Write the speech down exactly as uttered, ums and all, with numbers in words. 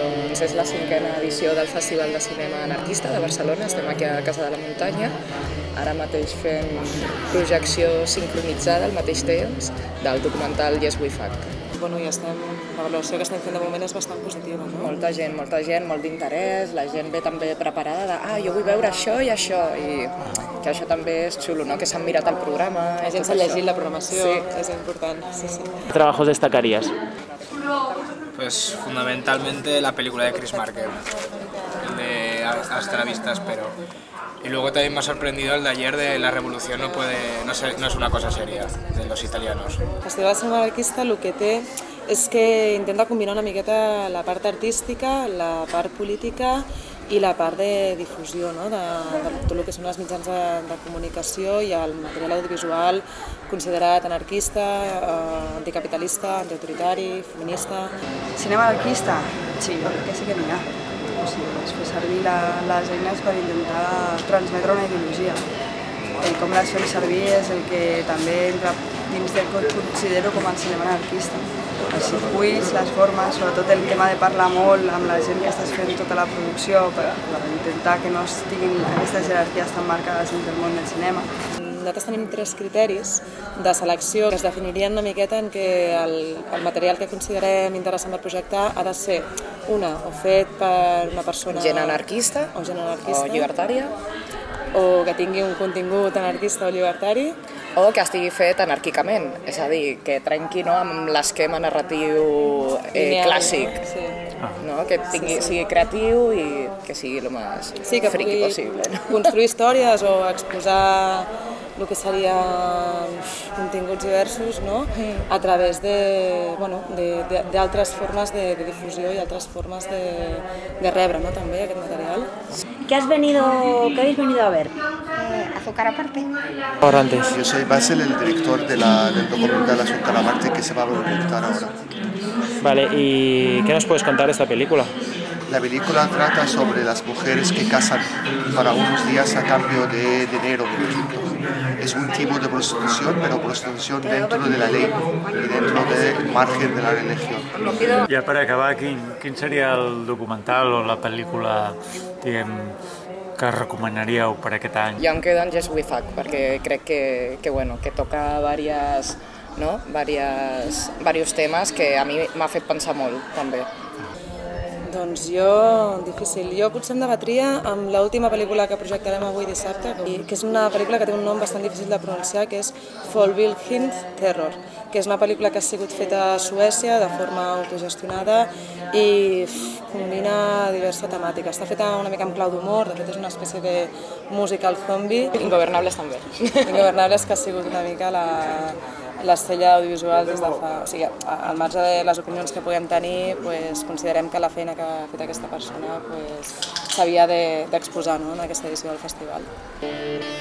Doncs és la cinquena edició del Festival de Cinema Anarquista de Barcelona. Estem aquí a Casa de la Muntanya, ara mateix fent projecció sincronitzada al mateix temps del documental Yes We Fuck. Bueno, i estem, la valoració que estem fent de moment és bastant positiva, no? Molta gent, molta gent, molt d'interès, la gent ve també preparada de ah, jo vull veure això i això, i que això també és xulo, no? Que s'han mirat el programa. La gent s'ha llegit la programació, sí. És important. Sí, sí. ¿Qué trabajos destacarías? Pues fundamentalmente la película de Chris Marker, el de Hasta la vista espero. Y luego también me ha sorprendido el de ayer de La revolución no puede, no, ser, no es una cosa seria, de los italianos. El Festival de Cinema Anarquista el que té és que intenta combinar una miqueta la part artística, la part política i la part de difusió, no? de, de tot el que són els mitjans de, de comunicació i el material audiovisual considerat anarquista, eh, anticapitalista, antiautoritari, feminista. Cinema anarquista? Sí, jo crec que sí que n'hi ha. O sigui, es fer servir la, les eines per intentar transmetre una ideologia. I com les fem servir és el que també entra dins del que considero com el cinema anarquista. Els circuits, les formes, sobretot el tema de parlar molt amb la gent que estàs fent tota la producció per, per intentar que no estiguin aquestes jerarquies tan marcades dins del món del cinema. Nosaltres tenim tres criteris de selecció que es definirien una miqueta en què el, el material que considerem interessant per projectar ha de ser una, o fet per una persona... Gent anarquista o, gent anarquista, o llibertària, o que tingui un contingut anarquista o llibertari, o que estigui fet anarquicament, és a dir, que trenqui no, amb l'esquema narratiu eh, clàssic, sí. No? Que tingui, sí, sí. sigui creatiu i que sigui el més sí, friqui possible. No? Construir històries o exposar el que serien continguts diversos, no? A través de, bueno, d'altres formes de, de difusió i altres formes de, de rebre, ¿no? També aquest material. ¿Qué has venido, qué habéis venido a ver? Eh, azúcar aparte. Ahora antes. Yo soy Basel, el director de la, del documental Azúcar aparte que se va a proyectar ahora. Vale, ¿y qué nos puedes contar de esta película? La película trata sobre las mujeres que casan para unos días a cambio de dinero. Es un tipo de prostitución, pero prostitución dentro de la ley y dentro del margen de la religión. Ja per acabar, quin, quin seria el documental o la pel·lícula, diguem, que recomanaríeu per aquest any? Jo em quedo en Yes We Fuck, perquè crec que, que, bueno, que toca diverses, no? diverses, diversos temes que a mi m'ha fet pensar molt, també. Doncs jo, difícil. Jo potser em debatria amb l'última pel·lícula que projectarem avui dissabte, que és una pel·lícula que té un nom bastant difícil de pronunciar, que és Folkbild Terror, que és una pel·lícula que ha sigut feta a Suècia de forma autogestionada i combina diversa temàtica. Està feta una mica en clau d'humor, de fet és una espècie de musical zombie. Ingovernables també. Ingovernables, que ha sigut una mica la... l'estrella audiovisual des de fa... O sigui, al marge de les opinions que puguem tenir, pues, considerem que la feina que ha fet aquesta persona s'havia pues, d'exposar, no?, en aquesta edició del festival.